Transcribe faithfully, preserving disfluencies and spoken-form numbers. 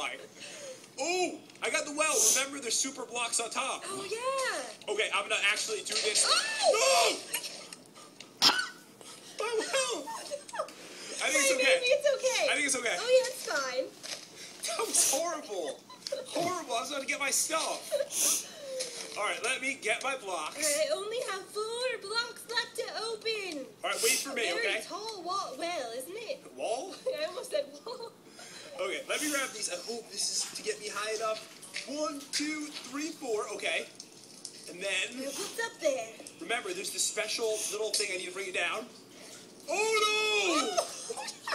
fine. Oh, I got the well. Remember, there's super blocks on top. Oh, yeah. Okay, I'm gonna actually do this. Oh! No! My well! I think Wait, it's okay. maybe it's okay. I think it's okay. Oh, yeah, it's fine. That was horrible. Horrible. I was about to get my stuff. All right, let me get my blocks. I only have four blocks left to open. All right, wait for me, Very okay? tall wall, well, isn't it? Wall? I almost said wall. Okay, let me grab these. I hope this is to get me high enough. One, two, three, four. Okay. And then, What's up there? remember, there's this special little thing I need to bring it down. Oh, no!